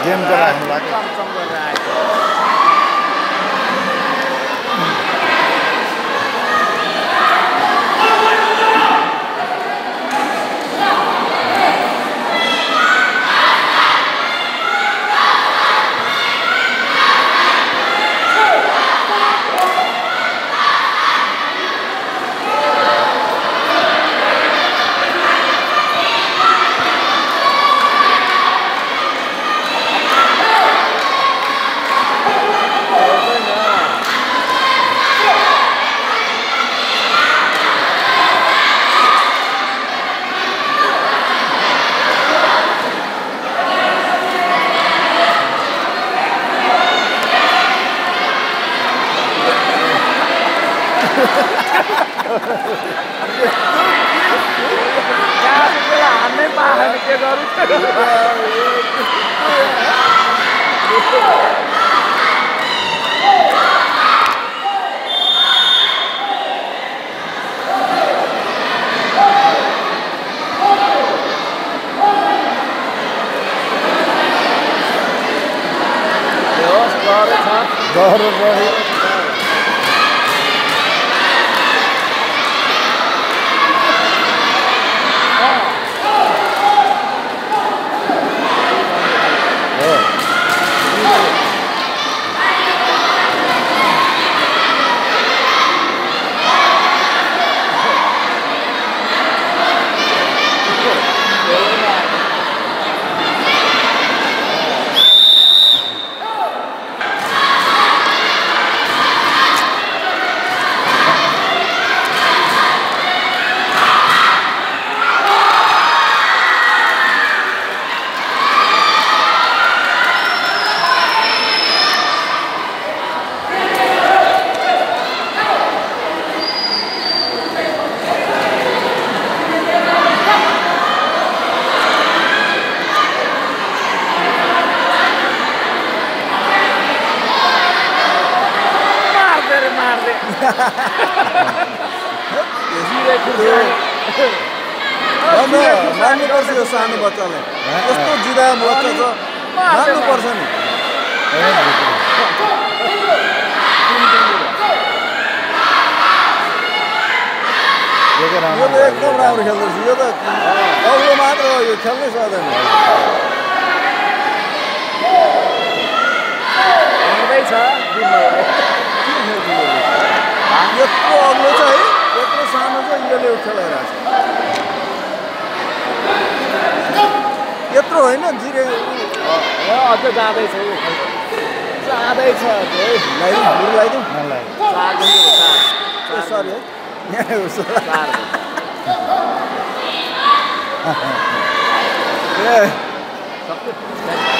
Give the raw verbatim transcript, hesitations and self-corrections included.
गेमको राख्नु लाग्यो मान्नुपर्छ यो सानो बच्चालाई कस्तो जिरा बच्चा छ मान्नुपर्छ नि यो त एकदम राम्रो खेल्दैछ यो त अग्लो मात्र हो यो खेल्नै सक्दैन यत्रो अग्लो छ है यत्रो सानो छ यसले खेलाइरहेको छ यत्रो होइन जिरे अझ जाँदैछ जाँदैछ लगाइदिउँ लगाइदिउँ सरी है ए